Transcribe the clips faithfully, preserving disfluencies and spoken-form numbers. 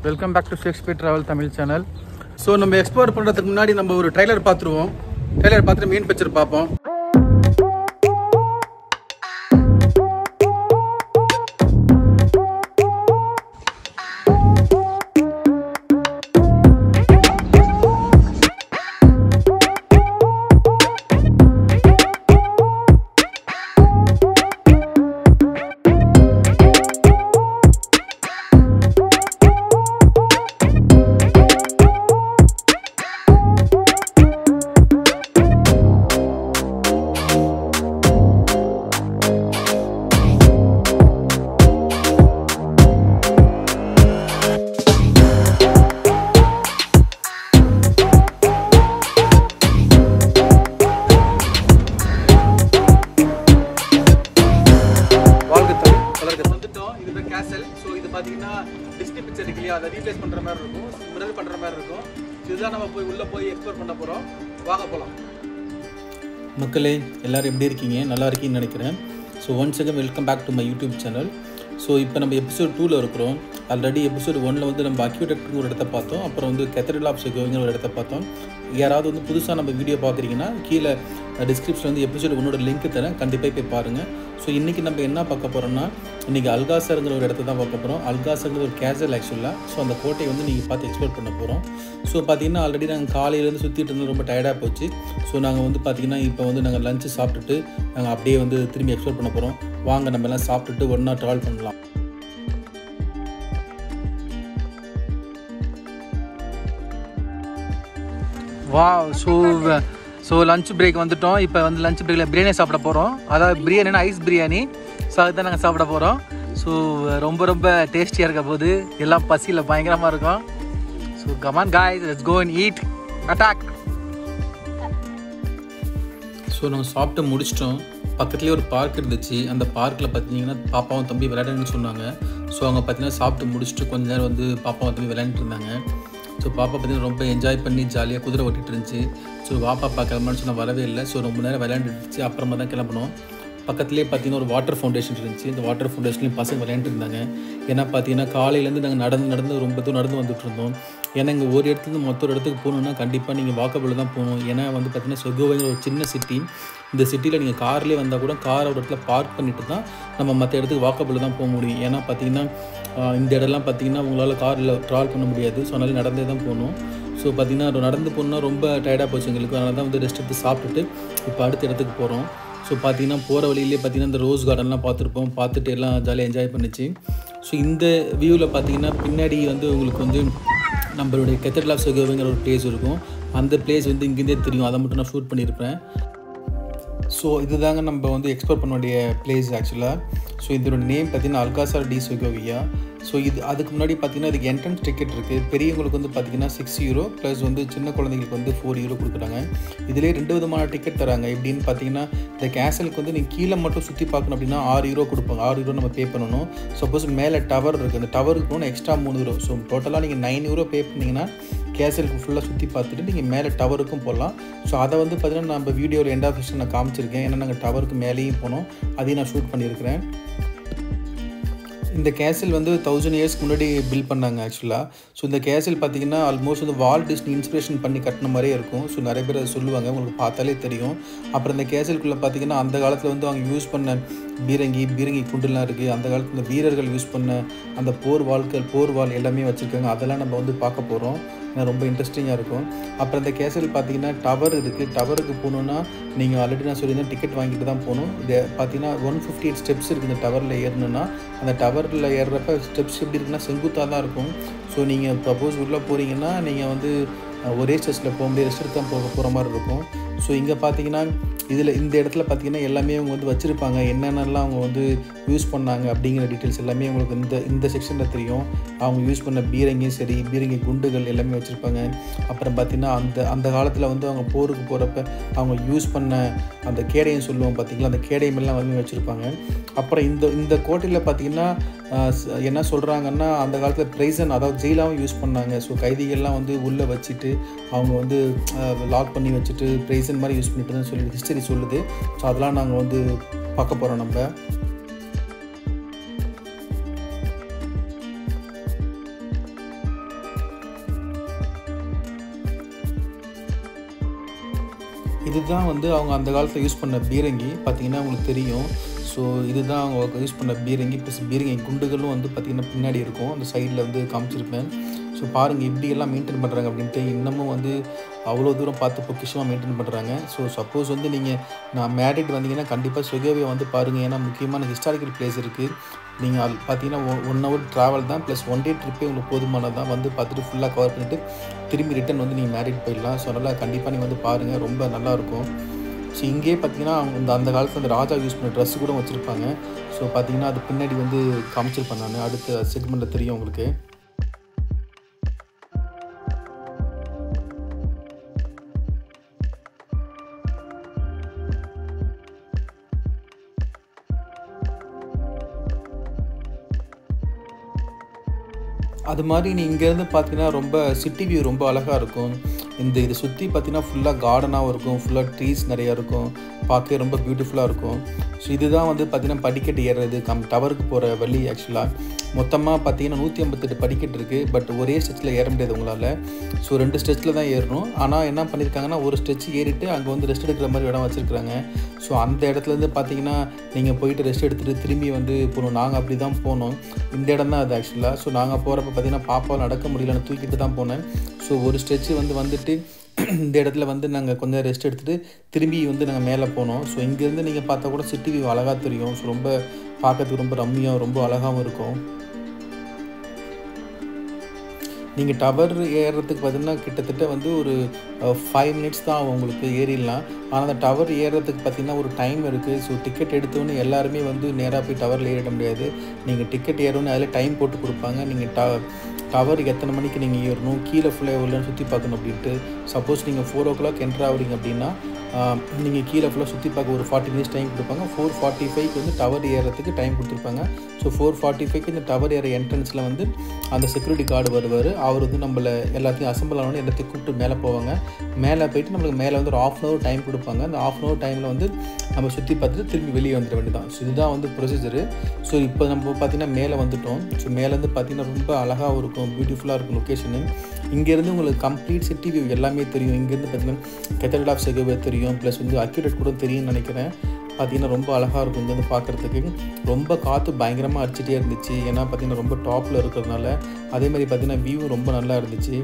Welcome back to Shakespeare travel Tamil channel. So நம்ம explore பண்ணுறதுக்கு முன்னாடி நம்ம ஒரு ட்ரைலர் பார்த்துருவோம். ட்ரைலர் பார்த்துட்டு மெயின் பிக்சர் பார்ப்போம். டிஸ்னி பிக்சர் இருக்கு இல்லையா, அதை ரீப்ளேஸ் பண்ணுற மாதிரி இருக்கும், மிரர் பண்ணுற மாதிரி இருக்கும். இதுதான் நம்ம போய் உள்ளே போய் எக்ஸ்ப்ளோர் பண்ண போகிறோம். வாங்க போகலாம். மக்களே எல்லோரும் எப்படி இருக்கீங்க? நல்லா இருக்கீங்கன்னு நினைக்கிறேன். So once again welcome back to my YouTube channel. So இப்போ நம்ம எபிசோட் டூவில் இருக்கிறோம். ஆல்ரெடி எபிசோட் ஒன்னில் வந்து நம்ம அக்யூடெக்ட்னு ஒரு இடத்த பார்த்தோம். அப்புறம் வந்து கேத்தட்ரல் ஆஃப் செகோவிங்கிற ஒரு இடத்த பார்த்தோம். யாராவது வந்து புதுசாக நம்ம வீடியோ பார்க்குறீங்கன்னா கீழே டிஸ்கிரிப்ஷனில் வந்து எபிசோட் ஒன்னோட லிங்க் தரேன், கண்டிப்பாக போய் பாருங்கள். ஸோ இன்றைக்கி நம்ம என்ன பார்க்க போகிறோம்னா, இன்றைக்கி அல்காசருங்கிற ஒரு இடத்த தான் பார்க்க போகிறோம். அல்காசருங்கிற ஒரு கேசல் ஆக்சுவலாக. ஸோ அந்த கோட்டையை வந்து நீங்கள் பார்த்து எக்ஸ்ப்ளோர் பண்ண போகிறோம். ஸோ பார்த்திங்கன்னா ஆல்ரெடி நாங்கள் காலையிலேருந்து சுற்றிட்டு இருந்தது ரொம்ப டயர்டாக போச்சு. ஸோ நாங்கள் வந்து பார்த்திங்கன்னா இப்போ வந்து நாங்கள் லஞ்சு சாப்பிட்டுட்டு நாங்கள் அப்படியே வந்து திரும்பி எக்ஸ்ப்ளோர் பண்ண போகிறோம். வாங்க நம்ம எல்லாம் சாப்பிட்டுட்டு ஒன்றா ட்ராவல் பண்ணலாம். வா ஸோ ஸோ லஞ்ச் பிரேக் வந்துவிட்டோம். இப்போ வந்து லஞ்ச் பிரேக்கில் பிரியாணி சாப்பிட போகிறோம். அதாவது பிரியாணினா ஐஸ் பிரியாணி. ஸோ அதுதான் நாங்கள் சாப்பிட போகிறோம். ஸோ ரொம்ப ரொம்ப டேஸ்டியாக இருக்க போது, எல்லாம் பசியில் பயங்கரமாக இருக்கும். So come on guys, let's go and eat. Attack. So நாங்கள் சாப்பிட்டு முடிச்சிட்டோம். பக்கத்துலேயே ஒரு பார்க் இருந்துச்சு. அந்த பார்க்கில் பார்த்தீங்கன்னா பாப்பாவும் தம்பி விளையாடுன்னு சொன்னாங்க. ஸோ அவங்க பார்த்தீங்கன்னா சாப்பிட்டு முடிச்சுட்டு கொஞ்ச நேரம் வந்து பாப்பாவும் தம்பி விளையாண்டுட்டு இருந்தாங்க. ஸோ பாப்பா பார்த்தீங்கன்னா ரொம்ப என்ஜாய் பண்ணி ஜாலியாக குதிரை ஓட்டிகிட்டு இருந்துச்சு. ஸோ வா பாப்பா கிளம்புன்னு சொன்னால் வரவே இல்லை. ஸோ ரொம்ப நேரம் விளையாண்டுருந்துச்சு. அப்புறமா தான் கிளம்பணும். பக்கத்துலேயே பார்த்தீங்கன்னா ஒரு வாட்டர் ஃபவுண்டேஷன் இருந்துச்சு. இந்த வாட்டர் ஃபவுண்டேஷன்லேயும் பசங்க விளையாண்டு இருந்தாங்க. ஏன்னா பார்த்தீங்கன்னா காலையிலேருந்து நாங்கள் நடந்து நடந்து ரொம்ப தூரம் நடந்து வந்துட்டு இருந்தோம். ஏன்னா இங்கே ஒரு இடத்துலேருந்து மொத்த ஒரு இடத்துக்கு போகணுன்னா கண்டிப்பாக நீங்கள் வாக்கபிள் தான் போகணும். ஏன்னா வந்து பார்த்தீங்கன்னா செகோவிங்கிற ஒரு சின்ன சிட்டி. இந்த சிட்டியில் நீங்கள் கார்லேயே வந்தால் கூட காரை ஒரு இடத்துல பார்க் பண்ணிவிட்டு தான் நம்ம மற்ற இடத்துக்கு வாக்கபிள் தான் போக முடியும். ஏன்னா பார்த்தீங்கன்னா இந்த இடம்லாம் பார்த்தீங்கன்னா உங்களால் காரில் ட்ராவல் பண்ண முடியாது. ஸோ அதனால நடந்தே தான் போகணும். ஸோ பார்த்திங்கன்னா நடந்து போகணுன்னா ரொம்ப டயர்டாக போச்சு எங்களுக்கு. அதனால தான் வந்து ரெஸ்ட் எடுத்து சாப்பிட்டுட்டு இப்போ அடுத்த இடத்துக்கு போகிறோம். ஸோ பார்த்திங்கன்னா போகிற வழியிலே பார்த்திங்கன்னா இந்த ரோஸ் கார்டன்லாம் பார்த்துருப்போம். பார்த்துட்டு எல்லாம் ஜாலியாக என்ஜாய் பண்ணிச்சு. ஸோ இந்த வியூவில் பார்த்திங்கன்னா பின்னாடி வந்து உங்களுக்கு வந்து நம்மளுடைய கேத்தட்ரல் ஆஃப் செகோவிங்கிற ஒரு பிளேஸ் இருக்கும். அந்த பிளேஸ் வந்து இங்கேருந்தே தெரியும். அதை மட்டும் நான் ஷூட் பண்ணியிருப்பேன். ஸோ இதுதாங்க நம்ம வந்து எக்ஸ்ப்ளோர் பண்ண வேண்டிய பிளேஸ் ஆக்சுவலாக. ஸோ இதோட நேம் பார்த்திங்கன்னா அல்காசார் டி செகோவியா. ஸோ இது அதுக்கு முன்னாடி பார்த்திங்கன்னா இதுக்கு என்ட்ரன்ஸ் டிக்கெட் இருக்குது. பெரியவங்களுக்கு வந்து பார்த்திங்கன்னா சிக்ஸ் யூரோ ப்ளஸ் வந்து சின்ன குழந்தைங்களுக்கு வந்து ஃபோர் யூரோ கொடுக்குறாங்க. இதிலே ரெண்டு விதமான டிக்கெட் தராங்க. எப்படின்னு பார்த்தீங்கன்னா இந்த கேசலுக்கு வந்து நீங்கள் கீழே மட்டும் சுற்றி பார்க்கணும் அப்படின்னா ஆறு யூரோ கொடுப்பாங்க. ஆறு யூரோ நம்ம பே பண்ணணும். சப்போஸ் மேலே டவர் இருக்குது, அந்த டவருக்கு போனால் எக்ஸ்ட்ரா மூணு யூரோ. ஸோ டோட்டலாக நீங்கள் நைன் யூரோ பே பண்ணிங்கன்னா கேசலுக்கு ஃபுல்லாக சுற்றி பார்த்துட்டு நீங்கள் மேலே டவருக்கும் போகலாம். ஸோ அதை வந்து பார்த்திங்கன்னா நம்ம வீடியோவில் எண்ட் ஆஃப் செஷன் நான் காமிச்சிருக்கேன். ஏன்னா நாங்கள் டவருக்கு மேலேயும் போனோம், அதையும் நான் ஷூட் பண்ணியிருக்கிறேன். இந்த கேசல் வந்து தௌசண்ட் இயர்ஸ்க்கு முன்னாடி பில்ட் பண்ணாங்க ஆக்சுவலாக. ஸோ இந்த கேசல் பார்த்திங்கன்னா ஆல்மோஸ்ட் வந்து வால்ட் டிஸ்னி இன்ஸ்பிரேஷன் பண்ணி கட்டின மாதிரியே இருக்கும். ஸோ நிறைய பேர் அதை சொல்லுவாங்க, உங்களுக்கு பார்த்தாலே தெரியும். அப்புறம் இந்த கேசலுக்குள்ளே பார்த்திங்கன்னா அந்த காலத்தில் வந்து அவங்க யூஸ் பண்ண பீரங்கி பீரங்கி குண்டுலாம் இருக்குது. அந்த காலத்தில் இந்த வீரர்கள் யூஸ் பண்ண அந்த போர் வாள்கள் போர் வாள் எல்லாமே வச்சுருக்காங்க. அதெல்லாம் நம்ம வந்து பார்க்க போகிறோம். ரொம்ப இன்ட்ரெஸ்டிங்காக இருக்கும். அப்புறம் இந்த கேசல் பார்த்திங்கன்னா டவர் இருக்குது. டவருக்கு போகணுன்னா நீங்கள் ஆல்ரெடி நான் சொல்லியிருந்தேன் டிக்கெட் வாங்கிட்டு தான் போகணும். இது பார்த்திங்கன்னா ஒன் ஃபிஃப்டி எயிட் ஸ்டெப்ஸ் இருக்குது. இந்த டவரில் ஏறணுன்னா அந்த டவரில் ஏறுறப்ப ஸ்டெப்ஸ் எப்படி இருக்குன்னா செங்குத்தாக தான் இருக்கும். ஸோ நீங்கள் சப்போஸ் உள்ளே போகிறீங்கன்னா நீங்கள் வந்து ஒரே ஸ்டெப்ஸில் போக முடியாது, ரெஸ்ட் எடுத்து தான் போக போகிற மாதிரி இருக்கும். ஸோ இங்கே பார்த்தீங்கன்னா இதில் இந்த இடத்துல பார்த்திங்கன்னா எல்லாமே அவங்க வந்து வச்சுருப்பாங்க. என்னென்னலாம் அவங்க வந்து யூஸ் பண்ணாங்க அப்படிங்கிற டீட்டெயில்ஸ் எல்லாமே உங்களுக்கு இந்த இந்த செக்ஷனில் தெரியும். அவங்க யூஸ் பண்ண பீரங்கியும் சரி, பீரங்கி குண்டுகள் எல்லாமே வச்சுருப்பாங்க. அப்புறம் பார்த்திங்கன்னா அந்த அந்த காலத்தில் வந்து அவங்க போருக்கு போகிறப்ப அவங்க யூஸ் பண்ண அந்த கேடையும் சொல்லுவோம் பார்த்திங்களா, அந்த கேடையமெல்லாம் வந்து வச்சுருப்பாங்க. அப்புறம் இந்த இந்த கோட்டையில் பார்த்திங்கன்னா என்ன சொல்கிறாங்கன்னா அந்த காலத்தில் ப்ரைசன் அதாவது ஜெயிலாகவும் யூஸ் பண்ணாங்க. ஸோ கைதிகள்லாம் வந்து உள்ளே வச்சுட்டு அவங்க வந்து லாக் பண்ணி வச்சுட்டு ப்ரைசன் மாதிரி யூஸ் பண்ணிட்டு தான் சொல்லி ஹிஸ்டரி சொல்லுது. ஸோ அதெல்லாம் நாங்கள் வந்து பார்க்க போகிறோம் நம்ம. இதுதான் வந்து அவங்க அந்த காலத்தில் யூஸ் பண்ண பீரங்கி பார்த்திங்கன்னா உங்களுக்கு தெரியும். ஸோ இதுதான் அவங்க யூஸ் பண்ண பீரங்கி ப்ளஸ் பீரங்கி குண்டுகளும் வந்து பார்த்திங்கன்னா பின்னாடி இருக்கும், அந்த சைடில் வந்து காமிச்சிருப்பேன். ஸோ பாருங்கள் இப்படியெல்லாம் மெயின்டைன் பண்ணுறாங்க அப்படின்ட்டு இன்னமும் வந்து அவ்வளோ தூரம் பார்த்து பொக்கிஷமாக மெயின்டைன் பண்ணுறாங்க. ஸோ சப்போஸ் வந்து நீங்கள் நான் மேரிட் வந்தீங்கன்னா கண்டிப்பாக சுகேவே வந்து பாருங்கள். ஏன்னா முக்கியமான ஹிஸ்டாரிக்கல் பிளேஸ் இருக்குது. நீங்கள் அது பார்த்தீங்கன்னா ஒன் ஹவர் ட்ராவல் தான் ப்ளஸ் ஒன் டே ட்ரிப்பே உங்களுக்கு போதுமானது தான். வந்து பார்த்துட்டு ஃபுல்லாக கவர் பண்ணிவிட்டு திரும்பி ரிட்டன் வந்து நீங்கள் மேரிட் போயிடலாம். ஸோ அதனால் கண்டிப்பாக நீங்கள் வந்து பாருங்கள், ரொம்ப நல்லாயிருக்கும். ஸோ இங்கே பார்த்தீங்கன்னா இந்த அந்த காலத்தில் அந்த ராஜா யூஸ் பண்ண ட்ரெஸ் கூட வச்சுருப்பாங்க. ஸோ பார்த்தீங்கன்னா அது பின்னாடி வந்து காமிச்சிருப்பேன் நான், அடுத்த செக்மெண்ட்டில் தெரியும் உங்களுக்கு. அது மாதிரி நீ இங்கேருந்து பார்த்தீங்கன்னா ரொம்ப சிட்டி வியூ ரொம்ப அழகாக இருக்கும். இந்த இதை சுற்றி பார்த்தீங்கன்னா ஃபுல்லாக கார்டனாகவும் இருக்கும், ஃபுல்லாக ட்ரீஸ் நிறையா இருக்கும், பார்க்கவே ரொம்ப பியூட்டிஃபுல்லாக இருக்கும். ஸோ இதுதான் வந்து பார்த்திங்கன்னா படிக்கட்டு ஏறுறது கம் டவருக்கு போகிற வழி. ஆக்சுவலாக மொத்தமாக பார்த்தீங்கன்னா நூற்றி ஐம்பத்தெட்டு படிக்கட்டு இருக்குது. பட் ஒரே ஸ்டெச்சில் ஏற முடியாது உங்களால். ஸோ ரெண்டு ஸ்டெச்சில் தான் ஏறணும். ஆனால் என்ன பண்ணியிருக்காங்கன்னா ஒரு ஸ்டெச் ஏறிட்டு அங்கே வந்து ரெஸ்ட் எடுக்கிற மாதிரி இடம் வச்சுருக்காங்க. ஸோ அந்த இடத்துலேருந்து பார்த்தீங்கன்னா நீங்கள் போயிட்டு ரெஸ்ட் எடுத்துகிட்டு திரும்பி வந்து போகணும். நாங்கள் அப்படி தான் போனோம். இந்த இடம் தான் அது ஆக்சுவலாக. ஸோ நாங்கள் போகிறப்ப பார்த்தீங்கன்னா பாப்பாவை நடக்க முடியலன்னு தூக்கிட்டு தான் போனேன். ஸோ ஒரு ஸ்டெச்சு வந்து வந்துட்டு இந்த இடத்துல வந்து நாங்கள் கொஞ்சம் ரெஸ்ட் எடுத்துகிட்டு திரும்பி வந்து நாங்கள் மேலே போனோம். ஸோ இங்கேருந்து நீங்கள் பார்த்தா கூட சிட்டி வியூ அழகாக தெரியும். ஸோ ரொம்ப பார்க்கறதுக்கு ரொம்ப ரம்மியாக ரொம்ப அழகாகவும் இருக்கும். நீங்கள் டவர் ஏறுறதுக்கு பார்த்தீங்கன்னா கிட்டத்தட்ட வந்து ஒரு ஃபைவ் மினிட்ஸ் தான் உங்களுக்கு ஏறிடலாம். ஆனால் அந்த டவர் ஏறுறதுக்கு பார்த்திங்கன்னா ஒரு டைம் இருக்குது. ஸோ டிக்கெட் எடுத்தோன்னே எல்லாருமே வந்து நேராக போய் டவரில் ஏறிட முடியாது. நீங்கள் டிக்கெட் ஏறணுன்னு அதில் டைம் போட்டு கொடுப்பாங்க. நீங்கள் ட டவருக்கு எத்தனை மணிக்கு நீங்கள் ஏறணும், கீழே ஃபுல்லாக எவ்வளோன்னு சுற்றி பார்க்கணும் அப்படின்ட்டு. சப்போஸ் நீங்கள் ஃபோர் ஓ கிளாக் என்ட்ரு ஆகுறீங்க அப்படின்னா நீங்கள் கீழே ஃபுல்லாக சுற்றி பார்க்க ஒரு ஃபார்ட்டி மினிட்ஸ் டைம் கொடுப்பாங்க. ஃபோர் ஃபார்ட்டி ஃபைவ்க்கு வந்து டவர் ஏறத்துக்கு டைம் கொடுத்துருப்பாங்க. ஸோ ஃபோர் ஃபார்ட்டி ஃபைவ்க்கு இந்த டவர் ஏற என்ட்ரன்ஸில் வந்து அந்த செக்யூரிட்டி கார்டு வருவார். அவர் வந்து நம்மளை எல்லாத்தையும் அசம்பிள் ஆகணும் எல்லாத்தையும் கூப்பிட்டு மேலே போவாங்க. மேலே போயிட்டு நம்மளுக்கு மேலே வந்து ஒரு ஆஃப் அன் ஹவர் டைம் கொடுப்பாங்க. அந்த ஆஃப் அன் ஹவர் டைமில் வந்து நம்ம சுற்றி பார்த்துட்டு திரும்பி வெளியே வந்துட வேண்டியதான். ஸோ இதுதான் வந்து ப்ரொசீஜரு. ஸோ இப்போ நம்ம பார்த்திங்கன்னா மேலே வந்துவிட்டோம். ஸோ மேலேருந்து பார்த்திங்கன்னா ரொம்ப அழகாக இருக்கும், பியூட்டிஃபுல்லாக இருக்கும் லொக்கேஷனு. இங்கேருந்து உங்களுக்கு கம்ப்ளீட் சிட்டி வியூ எல்லாமே தெரியும். இங்கேருந்து பார்த்திங்கன்னா கேத்தட்ரல் ஆஃப் செகோவே தெரியும், ப்ளஸ் வந்து அக்யூரேட் கூட தெரியும்னு நினைக்கிறேன். பார்த்திங்கன்னா ரொம்ப அழகாக இருக்கும் இங்கேருந்து பார்க்குறதுக்கு. ரொம்ப காற்று பயங்கரமாக அடிச்சிட்டே இருந்துச்சு. ஏன்னா பார்த்திங்கன்னா ரொம்ப டாப்பில் இருக்கிறதுனால. அதேமாதிரி பார்த்திங்கன்னா வியூ ரொம்ப நல்லா இருந்துச்சு.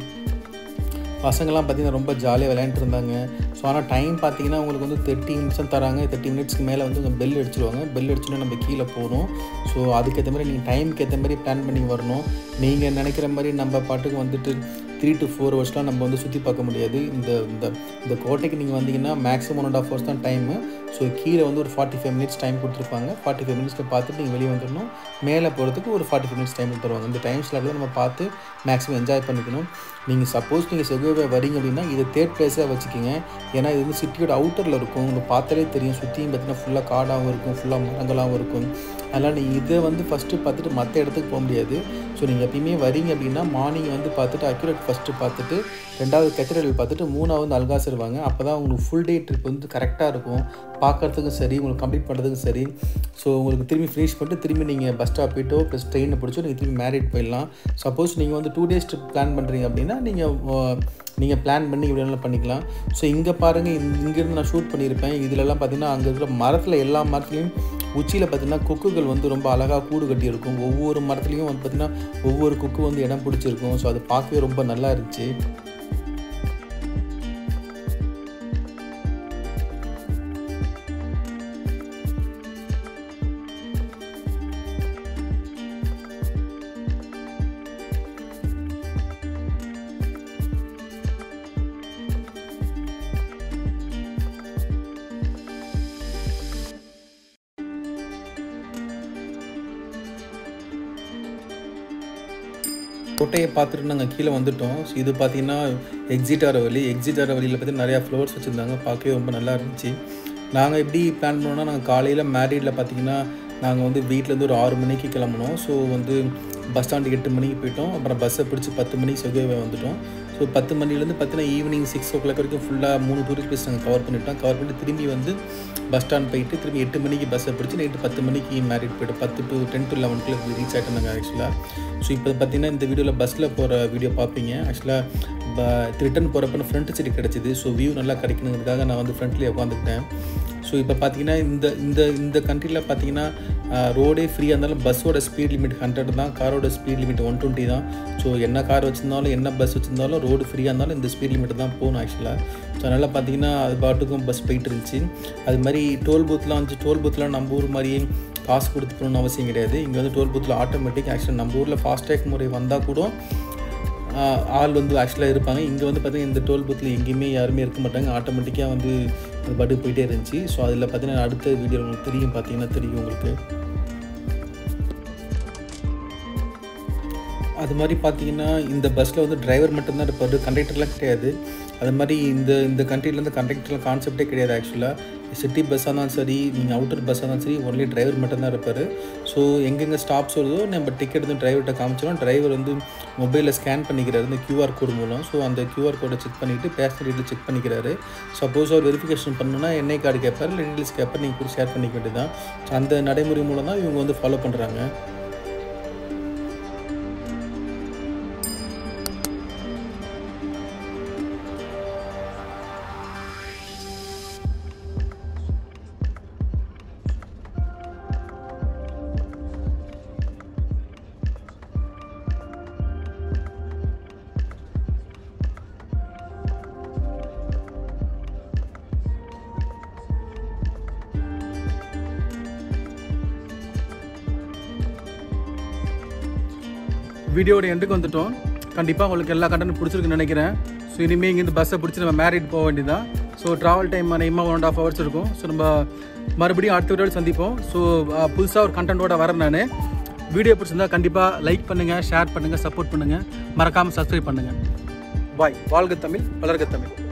பசங்கள்லாம் பார்த்திங்கன்னா ரொம்ப ஜாலியாக விளையாண்டுட்டு இருந்தாங்க. ஸோ ஆனால் டைம் பார்த்திங்கன்னா உங்களுக்கு வந்து தேர்ட்டி மினிட்ஸ் தராங்க. தேர்ட்டி மினிட்ஸ்க்கு மேலே வந்து உங்கள் பெல் அடிச்சிடுவாங்க. பெல் அடிச்சுன்னா நம்ம கீழே போகணும். ஸோ அதுக்கேற்ற மாதிரி நீங்கள் டைமுக்கு ஏற்ற மாதிரி பிளான் பண்ணி வரணும். நீங்கள் நினைக்கிற மாதிரி நம்ம பாட்டுக்கு வந்துட்டு த்ரீ டு ஃபோர் ஹவர்ஸ்லாம் நம்ம வந்து சுற்றி பார்க்க முடியாது. இந்த இந்த இந்த கோட்டைக்கு நீங்கள் வந்தீங்கன்னா maximum one and half hours தான் டைமு. ஸோ கீழே வந்து ஒரு ஃபார்ட்டி ஃபைவ் மினிட்ஸ் டைம் கொடுத்துருப்பாங்க. ஃபார்ட்டி ஃபைவ் மினிட்ஸில் பார்த்துட்டு நீங்கள் வெளியே வந்துடணும். மேலே போகிறதுக்கு ஒரு ஃபார்ட்டி ஃபைவ் மினிட்ஸ் டைம் தருவாங்க. இந்த டைம் ஸ்லாட்டில் நம்ம பார்த்து மேக்ஸிமம் என்ஜாய் பண்ணிக்கணும். நீங்கள் சப்போஸ் நீங்கள் செகோவே வரீங்க அப்படின்னா இதை தேர்ட் பிளேஸாக வச்சுக்கிங்க. ஏன்னா இது வந்து சிட்டியோட அவுட்டரில் இருக்கும். உங்களுக்கு பார்த்தாலே தெரியும். சுற்றியும் பார்த்தீங்கன்னா ஃபுல்லாக காடாகவும் இருக்கும், ஃபுல்லாக மரங்களாகவும் இருக்கும். அதனால் நீங்கள் இதை வந்து ஃபஸ்ட்டு பார்த்துட்டு மற்ற இடத்துக்கு போக முடியாது. ஸோ நீங்கள் எப்பயுமே வரீங்க அப்படின்னா மார்னிங் வந்து பார்த்துட்டு அக்யூரேட் ஃபஸ்ட்டு பார்த்துட்டு ரெண்டாவது கேத்தட்ரல் பார்த்துட்டு மூணாவது வந்து அல்காஸ் வருவாங்க. அப்போ தான் உங்களுக்கு ஃபுல் டே ட்ரிப் வந்து கரெக்டாக இருக்கும். பார்க்குறதுக்கும் சரி, உங்களுக்கு கம்ப்ளீட் பண்ணுறதுக்கும் சரி. ஸோ உங்களுக்கு திரும்பி ஃபினிஷ் பண்ணிட்டு திரும்பி நீங்கள் பஸ் ஸ்டாப் போய்ட்டோ ப்ளஸ் ட்ரெயினை பிடிச்சோ நீங்கள் திரும்பி மேரிட் போயிடலாம். சப்போஸ் நீங்கள் வந்து டூ டேஸ் ட்ரிப் பிளான் பண்ணுறீங்க அப்படின்னா நீங்கள் நீங்கள் பிளான் பண்ணி இப்படி வேணாலும் பண்ணிக்கலாம். ஸோ இங்கே பாருங்கள், இங்கேருந்து நான் ஷூட் பண்ணியிருப்பேன். இதிலெல்லாம் பார்த்திங்கன்னா அங்கே இருக்கிற மரத்தில் எல்லா மரத்துலேயும் உச்சியில் பார்த்திங்கன்னா கொக்குகள் வந்து ரொம்ப அழகாக கூடு கட்டியிருக்கும். ஒவ்வொரு மரத்துலேயும் வந்து பார்த்திங்கன்னா ஒவ்வொரு கொக்கு வந்து இடம் பிடிச்சிருக்கும். ஸோ அது பார்க்கவே ரொம்ப நல்லா இருந்துச்சு. கோட்டையை பார்த்துட்டு நாங்கள் கீழே வந்துவிட்டோம். ஸோ இது பார்த்திங்கன்னா எக்ஸிட் ஆகிற வழி. எக்ஸிட் ஆகிற வழியில் பார்த்திங்கன்னா நிறையா ஃப்ளவர்ஸ் வச்சுருந்தாங்க. பார்க்கவே ரொம்ப நல்லா இருந்துச்சு. நாங்கள் எப்படி பிளான் பண்ணோன்னா நாங்கள் காலையில் மேரிடில் பார்த்திங்கன்னா நாங்கள் வந்து வீட்டிலேருந்து ஒரு ஆறு மணிக்கு கிளம்புனோம். ஸோ வந்து பஸ் ஸ்டாண்டுக்கு எட்டு மணிக்கு போயிட்டோம். அப்புறம் பஸ்ஸை பிடிச்சி பத்து மணிக்கு செகோவே வந்துட்டோம். ஸோ பத்து மணிலேருந்து பார்த்தீங்கன்னா ஈவினிங் சிக்ஸ் ஓ கிளாக் வரைக்கும் ஃபுல்லாக மூணு டூரிஸ்ட் பிளேஸ் நாங்கள் கவர் பண்ணிட்டோம். கவர் பண்ணிட்டு திரும்பி வந்து பஸ் ஸ்டாண்ட் போயிட்டு திரும்பி எட்டு மணிக்கு பஸ்ஸை பிடிச்சி நைட்டு பத்து மணிக்கு மேரிட் போய்ட்டோம். பத்து டு டென் டு லெவனுக்குள்ள ரீச் ஆகிட்டோம் நாங்கள் ஆக்சுவலாக. ஸோ இப்போ பார்த்தீங்கன்னா இந்த வீடியோவில் பஸ்ஸில் போகிற வீடியோ பார்ப்பீங்க. ஆக்சுவலாக ரிட்டன் போகிறப்ப ஃப்ரண்ட் சீட் கிடச்சிது. ஸோ வியூ நல்லா கிடைக்கணுங்கிறதுக்காக நான் வந்து ஃப்ரண்ட்லேயே உட்காந்துக்கிட்டேன். ஸோ இப்போ பார்த்தீங்கன்னா இந்த இந்த இந்த கண்ட்ரியில் பார்த்தீங்கன்னா ரோடே ஃப்ரீயாக இருந்தாலும் பஸ்ஸோட ஸ்பீட் லிமிட் ஹண்ட்ரட் தான், காரோட ஸ்பீட் லிமிட் ஒன் டுவெண்ட்டி தான். ஸோ என்ன கார் வச்சுருந்தாலும் என்ன பஸ் வச்சுருந்தாலும் ரோடு ஃப்ரீயாக இருந்தாலும் இந்த ஸ்பீட் லிமிட் தான் போகணும் ஆக்சுவலாக. ஸோ அதனால் பார்த்தீங்கன்னா அது பாட்டுக்கும் பஸ் போயிட்டு இருந்துச்சு. அது மாதிரி டோல் பூத்லாம் வந்து டோல் பூத்லாம் நம்ம ஊர் மாதிரியே காசு கொடுத்து போகணுன்னு அவசியம் கிடையாது. இங்கே வந்து டோல் பூத்தில் ஆட்டோமேட்டிக் ஆக்சுவலாக நம்ம ஊரில் ஃபாஸ்டேக் முறை வந்தால் கூட ஆள் வந்து ஆக்சுவலாக இருப்பாங்க. இங்கே வந்து பார்த்திங்கன்னா இந்த டோல் பூத்தில் எங்கேயுமே யாருமே இருக்க மாட்டாங்க. ஆட்டோமேட்டிக்காக வந்து அது பாட்டு போயிட்டே இருந்துச்சு. ஸோ அதில் பார்த்தீங்கன்னா அடுத்த வீடியோ உங்களுக்கு தெரியும், பார்த்தீங்கன்னா தெரியும் உங்களுக்கு. அது மாதிரி பார்த்தீங்கன்னா இந்த பஸ்ஸில் வந்து டிரைவர் மட்டும்தான் இருப்பார், கண்டக்டர்லாம் கிடையாது. அது மாதிரி இந்த இந்த கண்ட்ரிலேருந்து கண்டக்டர்லாம் கான்செப்டே கிடையாது ஆக்சுவலாக. சிட்டி பஸ்ஸாக இருந்தாலும் சரி, நீங்கள் அவுட்டர் பஸ்ஸாக இருந்தாலும் சரி, ஒன்லி டிரைவர் மட்டும்தான் இருப்பார். ஸோ எங்கெங்கே ஸ்டாப்ஸ் வருதோ நம்ம டிக்கெட் வந்து டிரைவர்கிட்ட காமிச்சிடும். டிரைவர் வந்து மொபைலில் ஸ்கேன் பண்ணிக்கிறாரு இந்த கியூஆர் கோடு மூலம். ஸோ அந்த கியூஆர் கோடை செக் பண்ணிவிட்டு பேசஞ்சர் டீட்டெயில் செக் பண்ணிக்கிறாரு. சப்போஸ் அவர் வெரிஃபிகேஷன் பண்ணணுன்னா என்ஐ கார்டு கேட்பார், இல்லை டீட்டெயில்ஸ் கேட்பார், நீங்கள் கூட ஷேர் பண்ணிக்க வேண்டியதான். ஸோ அந்த நடைமுறை மூலம் தான் இவங்க வந்து ஃபாலோ பண்ணுறாங்க. வீடியோட எண்டுக்கு வந்துட்டோம். கண்டிப்பாக உங்களுக்கு எல்லா கண்டென்ட் பிடிச்சிருக்குன்னு நினைக்கிறேன். ஸோ இனிமேல் இங்கேருந்து பஸ்ஸை பிடிச்சி நம்ம மேரிட் போக வேண்டியதான். ஸோ ட்ராவல் டைம் அதிகமாக ஒன் அண்ட் ஆஃப் ஹவர்ஸ் இருக்கும். ஸோ நம்ம மறுபடியும் அடுத்த வீடியோவில் சந்திப்போம். ஸோ புதுசாக ஒரு கண்டென்ட்டோட வரேன் நான். வீடியோ பிடிச்சிருந்தா கண்டிப்பாக லைக் பண்ணுங்கள், ஷேர் பண்ணுங்கள், சப்போர்ட் பண்ணுங்கள், மறக்காமல் சப்ஸ்கிரைப் பண்ணுங்கள். பாய். வாழ்க தமிழ், வளர்க தமிழ்.